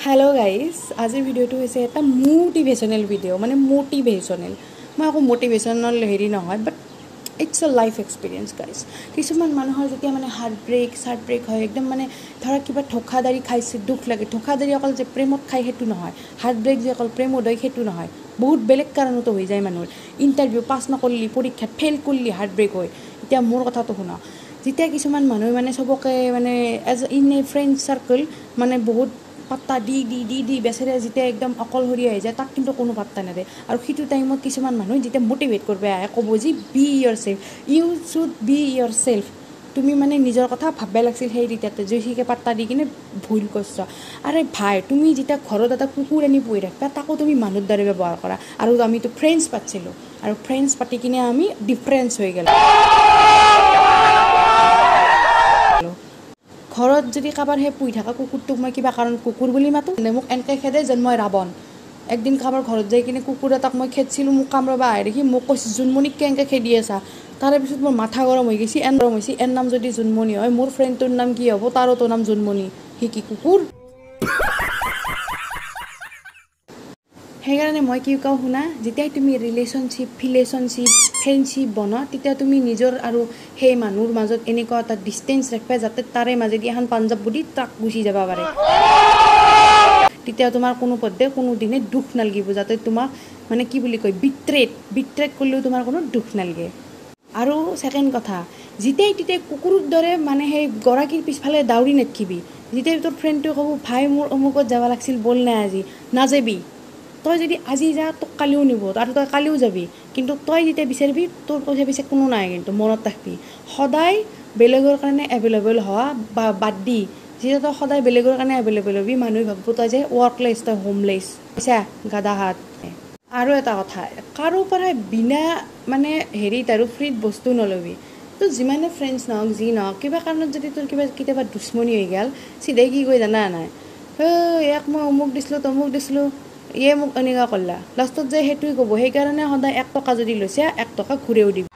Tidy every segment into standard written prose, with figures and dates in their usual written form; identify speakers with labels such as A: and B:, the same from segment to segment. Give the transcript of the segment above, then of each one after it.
A: Hello guys, আজিৰ ভিডিওটো হৈছে এটা মোটিভেশনাল ভিডিও মানে মোটিভেশনাল মই আকৌ মোটিভেশনাল হেৰি নহয় but it's a life experience guys কিছুমান মানুহৰ যেতিয়া মানে হাৰ্ট ব্ৰেক হয় একদম মানে ধৰা কিবা ঠকাদাৰী খাইছে দুখ লাগে ঠকাদাৰী অকল যে প্ৰেমত খাই হেতু নহয় হাৰ্ট ব্ৰেক যে অকল প্ৰেমত হয় হেতু নহয় বহুত বেলেগ কাৰণতো হৈ যায় মানুহৰ ইন্টাৰভিউ পাস নকৰলি পৰীক্ষাত ফেল কৰলি হাৰ্ট ব্ৰেক হয় এতিয়া মোৰ কথাটো শুনা যেতিয়া কিছুমান মানুহ মানে সবকে মানে as in a friend circle মানে বহুত পাত্তা দি বেচাৰে যেতিয়া একদম অকলশৰী হৈ যায় তাক কিন্তু কোনো পাত্তা নেদে আৰু সেইটো টাইমত কিছুমান মানুহ যেতিয়া মোটিভেট কৰিব আহে ক'ব যে be yourself you should be yourself তুমি মানে নিজৰ কথা ভাববা লাগছিল সেই তেতিয়াতে জয়সিকে পাত্তা দি কিনে ভুল কৰিছ আৰে ভাই তুমি যেতিয়া ঘৰত এটা কুকুৰ আনি পুহি ৰাখবা তাকো তুমি মানুহৰ দৰে ব্যৱহাৰ কৰা আৰু আমিতো ফ্ৰেণ্ডছ পাতিছিলোঁ আৰু ফ্ৰেণ্ডছ পাতি কিনে আমি ডিফাৰেন্স হৈ গ'ল ঘৰত যদি কাবাৰ হে পুহি থকা কুকুৰটোক মই কিবা কাৰণ কুকুৰ বুলি মাতো মোক এনেকৈ খেদে যেন মই ৰাৱণ একদিন কাবাৰ ঘৰত যাই কিনে কুকুৰ এটাক মই খেদছিলোঁ মোক কামৰবা আহি দেখি মোক কৈছে জোনমণিক কেনেকৈ খেদি আছা তাৰে পিছত মোৰ মাথা গৰম হৈ গৈছে এন নাম যদি জোনমণি হয় মোৰ ফ্ৰেণ্ডটোৰ নাম কি হ'ব তাৰোতো নাম জোনমণি সি কি কুকুৰ সেইকাৰণে মই কি কওঁ শুনা যেতিয়াই তুমি ৰিলেশ্যনশ্বিপ ফ্ৰেণ্ডশ্বিপ বনোৱা তেতিয়া তুমি নিজৰ আৰু সেই মানুহৰ মাজত এনেকুৱা এটা ডিষ্টেঞ্চ ৰাখিবা যাতে তাৰে মাজেদি এখন পাঞ্জাব বুদ্ধি তাক গুচি যাব পাৰে তেতিয়া তোমাৰ কোনো পধ্যে কোনো দিনে দুখ নালাগিব যাতে তোমাক মানে কি বুলি কয় বিট্ৰেট কৰিলেও তোমাৰ কোনো দুখ নালাগে আৰু ছেকেণ্ড কথা যেতিয়াই তেতিয়াই কুকুৰৰ দৰে মানে সেই গৰাকীৰ পিছফালে দাউৰি নাথাকিবি যেতিয়াই তোৰ ফ্ৰেণ্ডটোৱে ক'ব ভাই মোৰ অমুকত যাব লাগিছিল বল নাই আজি নাযাবি তই যদি আজি যা তোক কালিও নিব আৰু তই কালিও যাবি কিন্তু তই যেতিয়া বিচাৰিবি তোৰ পইচা পিছে কোনো নাই কিন্তু মনত ৰাখবি সদায় বেলেগৰ কাৰণে এভেইলেবল হোৱা বা বাদ দি যেতিয়া তই সদায় বেলেগৰ কাৰণে এভেইলেবল হ'বি মানুহে ভাবিব তই যে ৱৰ্কলেছ তই হোমলেছ পইচা গাদাহাত আৰু এটা কথা কাৰো পৰা বিনা মানে হেৰিত আৰু ফ্ৰীত বস্তু নল'বি তোৰ যিমানে ফ্ৰেণ্ডছ নহওক যি নহওক কিবা কাৰণত যদি তোৰ কেতিয়াবা দুশ্মনী হৈ গ'ল চিধাই কি কৈ জানা নাই ইয়াক মই অমুক দিছিলোঁ ইয়ে মোক এনেকুৱা কৰিলা লাষ্টত যে সেইটোৱে ক'ব সেইকাৰণে সদায় 1 টকা যদি লৈছে 1 টকা ঘূৰেও দিব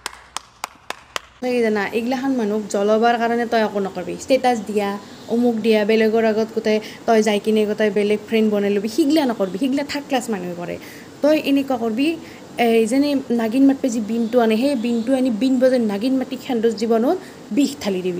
A: জানা এইগিলাখান মানুহক জ্বলাবৰ কাৰণে তই একো নকৰিবি ষ্টেটাছ দিয়া অমুক দিয়া বেলেগৰ আগত গোটেই তই যাই কিনে গোটেই বেলেগ ফ্ৰেণ্ড বনাই ল'বি সিগলা নকৰিবি সিগলা থাৰ্ড ক্লাছ মানুহে কৰে তই এনেকুৱা কৰিবি যেনে নাগিন মাতপে যি বিনটো আনে সেই বিনটো আনি বিন বজাই নাগিন মাতি খান্দৰ জীৱনত বিষ ঢালি দিবি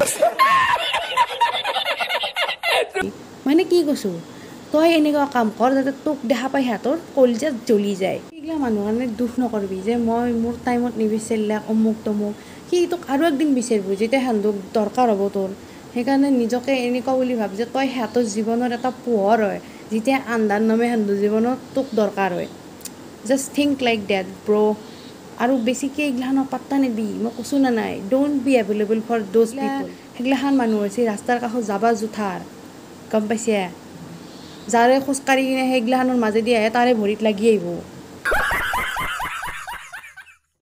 A: মানে কি কৈছোঁ তই এনেকুৱা কাম কৰ যাতে তোক দেখা পাই সিহঁতৰ কলিজাত জ্বলি যায় সেইগিলা মানুহৰ কাৰণে দুখ নকৰিবি যে মই মোৰ টাইমত নিবিচাৰিলে অমুক তমুক সি তোক আৰু একদিন বিচাৰিব যেতিয়া সিহঁতক দৰকাৰ হ'ব তোৰ সেইকাৰণে নিজকে এনেকুৱা বুলি ভাব যে তই সিহঁতৰ জীৱনৰ এটা পোহৰ হয় যেতিয়া আন্ধাৰ নামে সিহঁতৰ জীৱনত তোক দৰকাৰ হয় just think like that bro' আৰু বেছিকৈ এইগিলাখানক পাত্তা নিবি মই কৈছোঁ না নাই don't be available for those people সেইগিলাখান মানুহ হৈছে ৰাস্তাৰ কাষত যাবা জোঠাৰ গম পাইছে যাৰে খোজকাঢ়ি কিনে সেইগিলাখানৰ মাজেদি আহে তাৰে ভৰিত লাগি আহিব